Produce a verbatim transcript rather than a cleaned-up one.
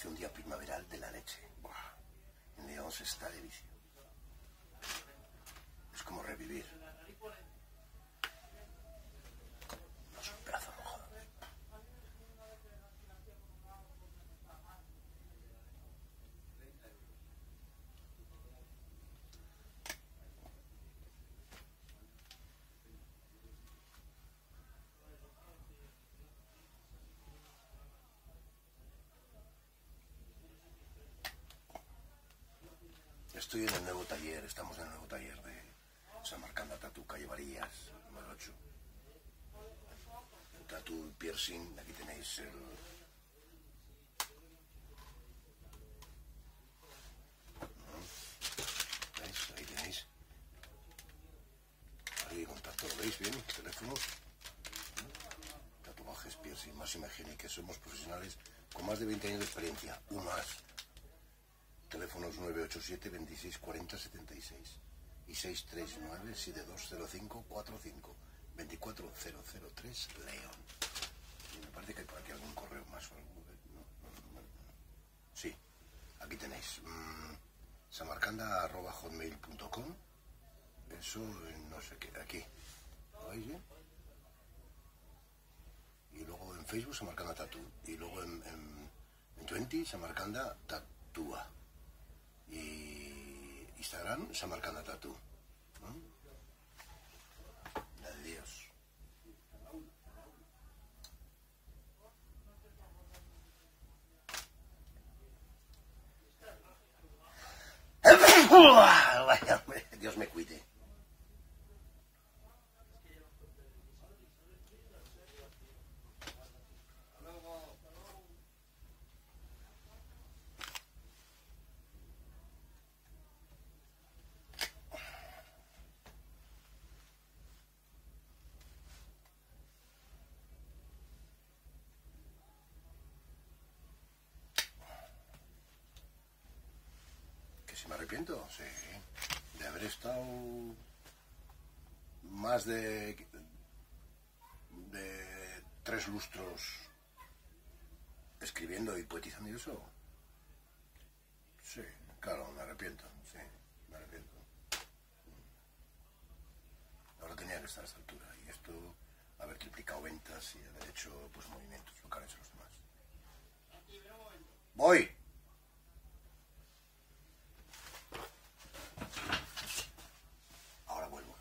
hace un día primaveral de la leche. Buah. En León se está de vicio. Es como revivir. No es un pedazo mojado. Estoy en el nuevo taller, estamos en el nuevo taller de Samarcanda Tattoo, calle Varillas, número ocho. El tattoo piercing, aquí tenéis el... ¿Veis? Ahí tenéis. Ahí contacto, ¿lo veis bien? Teléfono. Tatuajes, piercing, más imagen, que somos profesionales con más de veinte años de experiencia, un más. Teléfonos nueve ocho siete, veintiséis cuarenta, setenta y seis y seis tres nueve, siete dos cero cinco, cuatro cinco, veinticuatro mil tres, León. Y me parece que hay por aquí algún correo más o algo. No, no, no, no. Sí, aquí tenéis mmm, samarcanda arroba hotmail punto com. Eso no sé qué, aquí. ¿Lo veis bien? Y luego en Facebook Samarcanda Tattoo. Y luego en, en, en veinte Samarcanda Tatúa. Y Instagram Samarcanda Tattoo, ¿no? La de Dios. Dios me cuide. ¿Me arrepiento? Sí, de haber estado más de, de tres lustros escribiendo y poetizando y eso. Sí, claro, me arrepiento, sí, me arrepiento. Ahora tenía que estar a esta altura y esto, haber triplicado ventas y haber hecho pues movimientos, lo que han hecho los demás. ¡Voy! Ahora vuelvo.